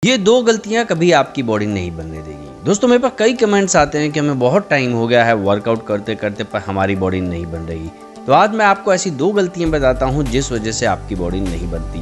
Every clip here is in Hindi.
ये दो गलतियां कभी आपकी बॉडी नहीं बनने देगी। दोस्तों मेरे पास कई कमेंट्स आते हैं कि हमें बहुत टाइम हो गया है वर्कआउट करते करते पर हमारी बॉडी नहीं बन रही। तो आज मैं आपको ऐसी दो गलतियां बताता हूं जिस वजह से आपकी बॉडी नहीं बनती।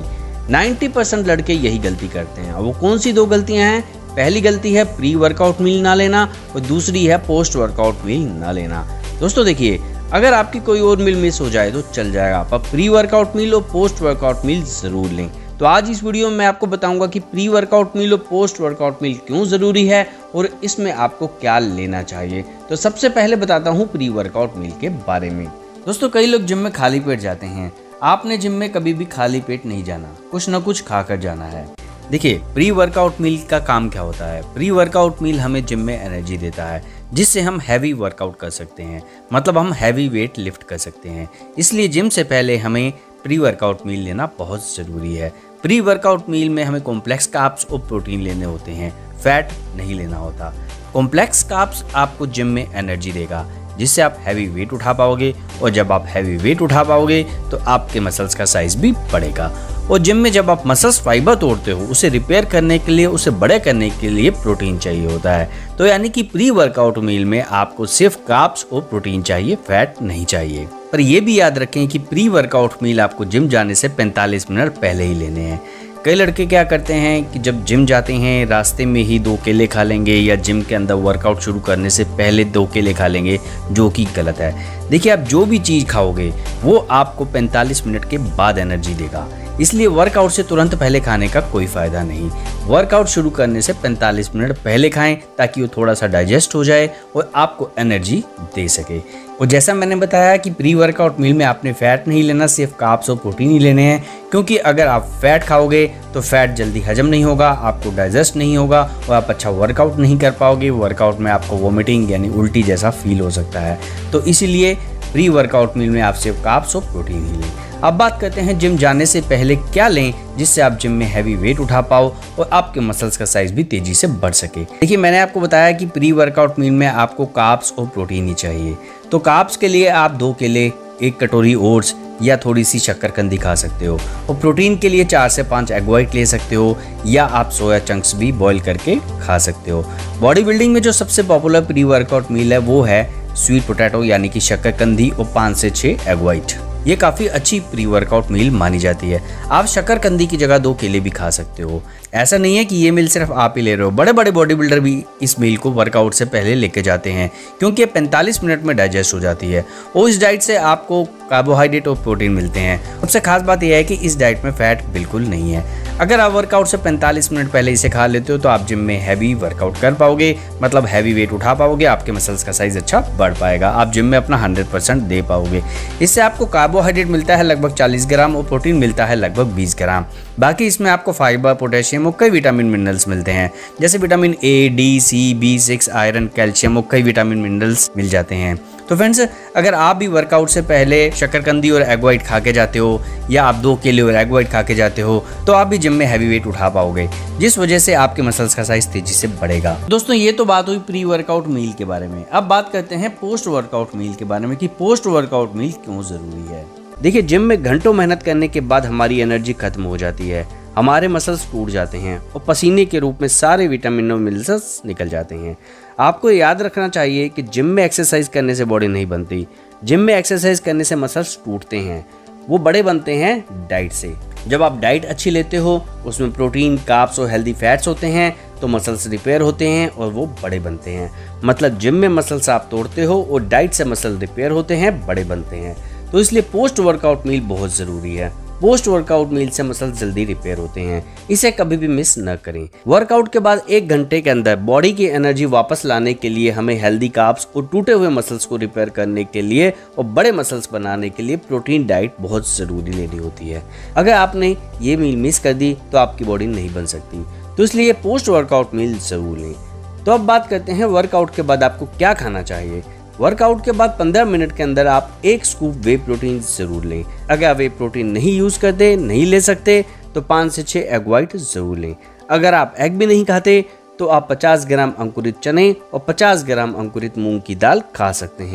90% लड़के यही गलती करते हैं। वो कौन सी दो गलतियां हैं? पहली गलती है प्री वर्कआउट मील ना लेना और दूसरी है पोस्ट वर्कआउट मील ना लेना। दोस्तों देखिए, अगर आपकी कोई और मील मिस हो जाए तो चल जाएगा, पर प्री वर्कआउट मील और पोस्ट वर्कआउट मील जरूर लें। तो आज इस वीडियो में मैं आपको बताऊंगा कि प्री वर्कआउट मील और पोस्ट वर्कआउट मील क्यों ज़रूरी है और इसमें आपको क्या लेना चाहिए। तो सबसे पहले बताता हूं प्री वर्कआउट मील के बारे में। दोस्तों कई लोग जिम में खाली पेट जाते हैं। आपने जिम में कभी भी खाली पेट नहीं जाना, कुछ ना कुछ खाकर जाना है। देखिए, प्री वर्कआउट मील का काम क्या होता है। प्री वर्कआउट मील हमें जिम में एनर्जी देता है जिससे हम हैवी वर्कआउट कर सकते हैं, मतलब हम हैवी वेट लिफ्ट कर सकते हैं। इसलिए जिम से पहले हमें प्री वर्कआउट मील लेना बहुत ज़रूरी है। प्री वर्कआउट मील में हमें कॉम्प्लेक्स कार्ब्स और प्रोटीन लेने होते हैं, फैट नहीं लेना होता। कॉम्प्लेक्स कार्ब्स आपको जिम में एनर्जी देगा जिससे आप हैवी वेट उठा पाओगे, और जब आप हैवी वेट उठा पाओगे तो आपके मसल्स का साइज भी बढ़ेगा। और जिम में जब आप मसल्स फाइबर तोड़ते हो, उसे रिपेयर करने के लिए, उसे बड़े करने के लिए प्रोटीन चाहिए होता है। तो यानी कि प्री वर्कआउट मील में आपको सिर्फ कार्ब्स और प्रोटीन चाहिए, फैट नहीं चाहिए। पर यह भी याद रखें कि प्री वर्कआउट मील आपको जिम जाने से 45 मिनट पहले ही लेने हैं। कई लड़के क्या करते हैं कि जब जिम जाते हैं रास्ते में ही 2 केले खा लेंगे या जिम के अंदर वर्कआउट शुरू करने से पहले 2 केले खा लेंगे, जो कि गलत है। देखिए, आप जो भी चीज़ खाओगे वो आपको 45 मिनट के बाद एनर्जी देगा, इसलिए वर्कआउट से तुरंत पहले खाने का कोई फ़ायदा नहीं। वर्कआउट शुरू करने से 45 मिनट पहले खाएं ताकि वो थोड़ा सा डाइजेस्ट हो जाए और आपको एनर्जी दे सके। और जैसा मैंने बताया कि प्री वर्कआउट मील में आपने फैट नहीं लेना, सिर्फ कार्ब्स और प्रोटीन ही लेने हैं, क्योंकि अगर आप फैट खाओगे तो फैट जल्दी हजम नहीं होगा, आपको डाइजेस्ट नहीं होगा और आप अच्छा वर्कआउट नहीं कर पाओगे। वर्कआउट में आपको वोमिटिंग यानी उल्टी जैसा फील हो सकता है। तो इसीलिए प्री वर्कआउट मील में आप सिर्फ कार्ब्स और प्रोटीन ही लें। अब बात करते हैं जिम जाने से पहले क्या लें जिससे आप जिम में हैवी वेट उठा पाओ और आपके मसल्स का साइज भी तेजी से बढ़ सके। देखिए, मैंने आपको बताया कि प्री वर्कआउट मील में आपको कार्ब्स और प्रोटीन ही चाहिए। तो कार्ब्स के लिए आप 2 केले, 1 कटोरी ओट्स या थोड़ी सी शक्करकंदी खा सकते हो। और प्रोटीन के लिए 4 से 5 एग वाइट ले सकते हो, या आप सोया चंक्स भी बॉईल करके खा सकते हो। बॉडी बिल्डिंग में जो सबसे पॉपुलर प्री वर्कआउट मील है वो है स्वीट पोटैटो यानी कि शक्करकंदी और 5 से 6 एग वाइट। ये काफ़ी अच्छी प्री वर्कआउट मील मानी जाती है। आप शक्करकंदी की जगह 2 केले भी खा सकते हो। ऐसा नहीं है कि ये मील सिर्फ आप ही ले रहे हो, बड़े बड़े बॉडी बिल्डर भी इस मील को वर्कआउट से पहले लेके जाते हैं, क्योंकि ये 45 मिनट में डाइजेस्ट हो जाती है और इस डाइट से आपको कार्बोहाइड्रेट और प्रोटीन मिलते हैं। सबसे खास बात यह है कि इस डाइट में फैट बिल्कुल नहीं है। अगर आप वर्कआउट से 45 मिनट पहले इसे खा लेते हो तो आप जिम में हैवी वर्कआउट कर पाओगे, मतलब हैवी वेट उठा पाओगे, आपके मसल्स का साइज अच्छा बढ़ पाएगा, आप जिम में अपना 100% दे पाओगे। इससे आपको कार्बोहाइड्रेट मिलता है लगभग 40 ग्राम और प्रोटीन मिलता है लगभग 20 ग्राम। बाकी इसमें आपको फाइबर, पोटेशियम और कई विटामिन मिनरल्स मिलते हैं, जैसे vitamin A, D, C, B6, iron, calcium और कई विटामिन मिनरल्स मिल जाते हैं। तो फ्रेंड्स, अगर आप भी वर्कआउट से पहले शक्करकंदी और एग वाइट खा के जाते हो, या आप 2 केले और एग वाइट खा के जाते हो, तो आप भी जिम में हैवी वेट उठा पाओगे, जिस वजह से आपके मसल्स का साइज तेजी से बढ़ेगा। दोस्तों ये तो बात हुई प्री वर्कआउट मील के बारे में। अब बात करते हैं पोस्ट वर्कआउट मील के बारे में कि पोस्ट वर्कआउट मील क्यों जरूरी है। देखिए, जिम में घंटों मेहनत करने के बाद हमारी एनर्जी खत्म हो जाती है, हमारे मसल्स टूट जाते हैं और पसीने के रूप में सारे विटामिन और मिनरल्स निकल जाते हैं। आपको याद रखना चाहिए कि जिम में एक्सरसाइज करने से बॉडी नहीं बनती। जिम में एक्सरसाइज करने से मसल्स टूटते हैं, वो बड़े बनते हैं डाइट से। जब आप डाइट अच्छी लेते हो, उसमें प्रोटीन, कार्ब्स और हेल्दी फैट्स होते हैं, तो मसल्स रिपेयर होते हैं और वो बड़े बनते हैं। मतलब जिम में मसल्स आप तोड़ते हो और डाइट से मसल रिपेयर होते हैं, बड़े बनते हैं। तो इसलिए पोस्ट वर्कआउट मील बहुत ज़रूरी है। पोस्ट वर्कआउट मील से मसल्स जल्दी रिपेयर होते हैं, इसे कभी भी मिस न करें। वर्कआउट के बाद 1 घंटे के अंदर बॉडी की एनर्जी वापस लाने के लिए हमें हेल्दी कार्ब्स और टूटे हुए मसल्स को रिपेयर करने के लिए और बड़े मसल्स बनाने के लिए प्रोटीन डाइट बहुत ज़रूरी लेनी होती है। अगर आपने ये मील मिस कर दी तो आपकी बॉडी नहीं बन सकती, तो इसलिए पोस्ट वर्कआउट मील ज़रूर लें। तो अब बात करते हैं वर्कआउट के बाद आपको क्या खाना चाहिए। वर्कआउट के बाद 15 मिनट के अंदर आप 1 स्कूप वे प्रोटीन जरूर लें। अगर आप वे प्रोटीन नहीं यूज करते, नहीं ले सकते, तो 5 से 6 एग वाइट जरूर लें। अगर आप एग भी नहीं खाते तो आप 50 ग्राम अंकुरित चने और 50 ग्राम अंकुरित मूंग की दाल खा सकते हैं।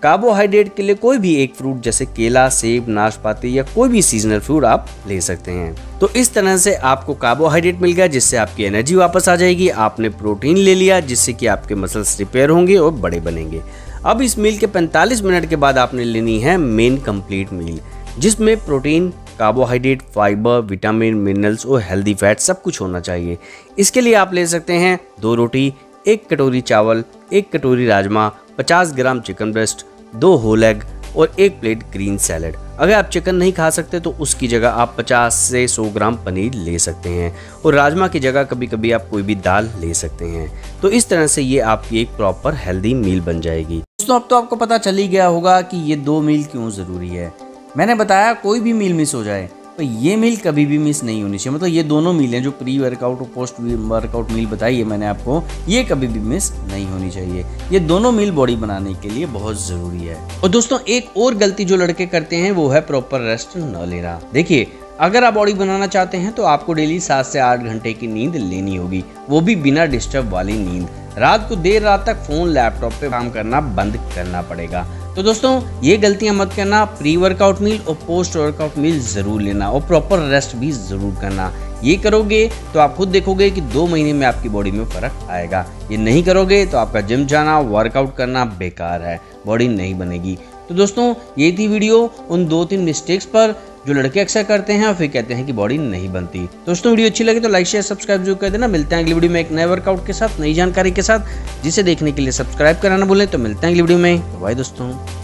कार्बोहाइड्रेट के लिए कोई भी एक फ्रूट जैसे केला, सेब, नाशपाती या कोई भी सीजनल फ्रूट आप ले सकते हैं। तो इस तरह से आपको कार्बोहाइड्रेट मिल गया जिससे आपकी एनर्जी वापस आ जाएगी। आपने प्रोटीन ले लिया जिससे कि आपके मसल्स रिपेयर होंगे और बड़े बनेंगे। अब इस मील के 45 मिनट के बाद आपने लेनी है मेन कंप्लीट मील, जिसमें protein, carbohydrate, fibre, vitamin, minerals और हेल्दी फैट सब कुछ होना चाहिए। इसके लिए आप ले सकते हैं 2 रोटी, 1 कटोरी चावल, 1 कटोरी राजमा, 50 gram chicken breast, 2 whole egg और 1 प्लेट ग्रीन सैलड। अगर आप चिकन नहीं खा सकते तो उसकी जगह आप 50 से 100 ग्राम पनीर ले सकते हैं और राजमा की जगह कभी कभी आप कोई भी दाल ले सकते हैं। तो इस तरह से ये आपकी एक प्रॉपर हेल्दी मील बन जाएगी। दोस्तों अब तो आपको पता चल ही गया होगा कि ये 2 मील क्यों ज़रूरी है। मैंने बताया कोई भी मील मिस हो जाए तो ये मील कभी भी मिस नहीं होनी चाहिए। मतलब ये दोनों मील हैं जो प्री वर्कआउट और पोस्ट वर्कआउट मील बताई है मैंने आपको, ये कभी भी मिस नहीं होनी चाहिए। ये दोनों मील बॉडी बनाने के लिए बहुत ज़रूरी है। और दोस्तों एक और गलती जो लड़के करते हैं वो है प्रॉपर रेस्ट न लेना। देखिए अगर आप बॉडी बनाना चाहते हैं तो आपको डेली 7 से 8 घंटे की नींद लेनी होगी, वो भी बिना डिस्टर्ब वाली नींद। रात को देर रात तक फ़ोन लैपटॉप पे काम करना बंद करना पड़ेगा। तो दोस्तों ये गलतियां मत करना। प्री वर्कआउट मील और पोस्ट वर्कआउट मील ज़रूर लेना और प्रॉपर रेस्ट भी ज़रूर करना। ये करोगे तो आप खुद देखोगे कि 2 महीने में आपकी बॉडी में फ़र्क आएगा। ये नहीं करोगे तो आपका जिम जाना, वर्कआउट करना बेकार है, बॉडी नहीं बनेगी। तो दोस्तों ये थी वीडियो उन 2-3 मिस्टेक्स पर जो लड़के अक्सर करते हैं और फिर कहते हैं कि बॉडी नहीं बनती। दोस्तों वीडियो अच्छी लगे तो लाइक शेयर सब्सक्राइब जरूर कर देना। मिलते हैं अगली वीडियो में एक नए वर्कआउट के साथ, नई जानकारी के साथ, जिसे देखने के लिए सब्सक्राइब कराना भूलें। तो मिलते हैं अगली वीडियो में। बाय दोस्तों।